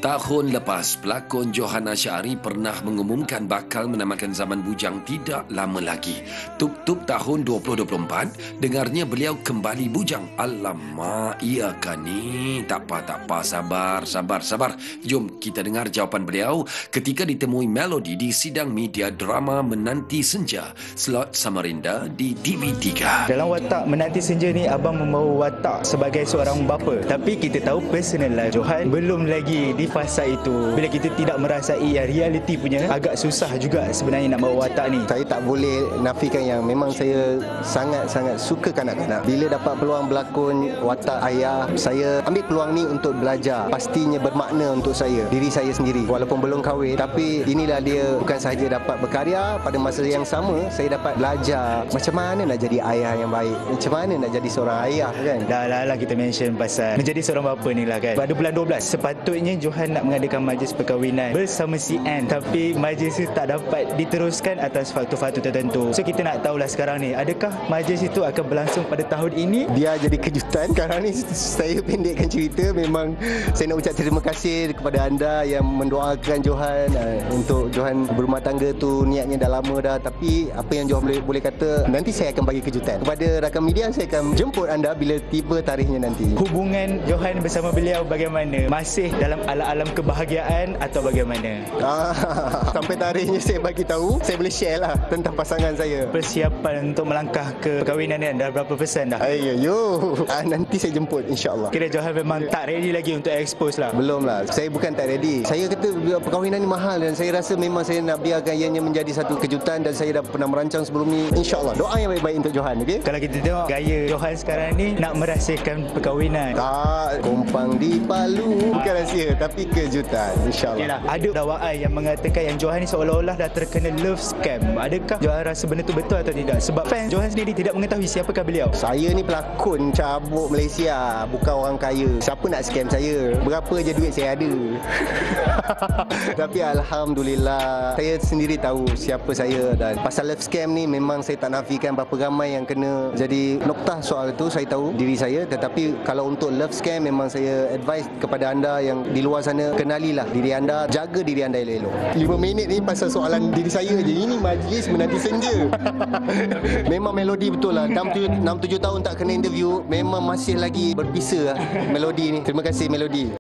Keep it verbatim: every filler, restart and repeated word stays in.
Tahun lepas, pelakon Johan Asyari pernah mengumumkan bakal menamakan Zaman Bujang tidak lama lagi. Tup-tup tahun dua ribu dua puluh empat, dengarnya beliau kembali bujang. Alamak, iya kan ni? Tak apa, tak apa. Sabar, sabar, sabar. Jom kita dengar jawapan beliau ketika ditemui Melody di sidang media drama Menanti Senja, slot Samarinda di T V tiga. Dalam watak Menanti Senja ni, abang membawa watak sebagai seorang bapa. Tapi kita tahu personal life Johan belum lagi di fasa itu. Bila kita tidak merasai yang reality punya, agak susah juga sebenarnya nak bawa watak ni. Saya tak boleh nafikan yang memang saya sangat-sangat suka kanak-kanak. Bila dapat peluang berlakon watak ayah, saya ambil peluang ni untuk belajar. Pastinya bermakna untuk saya, diri saya sendiri. Walaupun belum kahwin, tapi inilah dia, bukan sahaja dapat berkarya, pada masa yang sama saya dapat belajar macam mana nak jadi ayah yang baik, macam mana nak jadi seorang ayah kan. Dah lah, lah kita mention pasal menjadi seorang bapa ni lah kan. Pada bulan dua belas, sepatutnya Johan nak mengadakan majlis perkahwinan bersama si Ann, tapi majlis itu tak dapat diteruskan atas faktor-faktor tertentu. So kita nak tahulah sekarang ni, adakah majlis itu akan berlangsung pada tahun ini? Dia jadi kejutan. Sekarang ni saya pendekkan cerita. Memang saya nak ucap terima kasih kepada anda yang mendoakan Johan. Untuk Johan berumah tangga tu niatnya dah lama dah, tapi apa yang Johan boleh, boleh kata, nanti saya akan bagi kejutan kepada rakan media. Saya akan jemput anda bila tiba tarikhnya nanti. Hubungan Johan bersama beliau bagaimana? Masih dalam alam-alam kebahagiaan atau bagaimana? Ah, sampai tarikhnya saya bagi tahu, saya boleh share lah tentang pasangan saya. Persiapan untuk melangkah ke perkahwinan ni dah berapa persen dah? Ayo, yo. Ah, nanti saya jemput insya-Allah. Kira Johan memang tak ready lagi untuk expose lah. Belum lah. Saya bukan tak ready. Saya kata perkahwinan ni mahal dan saya rasa memang saya nak biarkan ianya menjadi satu kejutan, dan saya dah pernah merancang sebelum ni. Insya-Allah. Doa yang baik-baik untuk Johan, okey? Kalau kita tengok gaya Johan sekarang ni nak merahsiakan perkahwinan. Tak, kompang di Palu. Bukan rahsia tapi kejutan, insya-Allah. Yalah, ada dakwaan yang mengatakan yang Johan ni seolah-olah dah terkena love scam. Adakah Johan rasa benda tu betul atau tidak? Sebab fans Johan sendiri tidak mengetahui siapakah beliau. Saya ni pelakon cabuk Malaysia, bukan orang kaya. Siapa nak scam saya? Berapa je duit saya ada. Tapi alhamdulillah saya sendiri tahu siapa saya, dan pasal love scam ni memang saya tak nafikan berapa ramai yang kena jadi noktah soal itu. Saya tahu diri saya, tetapi kalau untuk love scam memang saya advise kepada anda yang di luar sana, kenalilah diri anda, jaga diri anda elok-elok. lima minit ni pasal soalan diri saya je. Ini majlis Menanti Senja. Memang Melody betul lah, enam tujuh tahun tak kena interview, memang masih lagi berbisa lah Melody ni. Terima kasih Melody.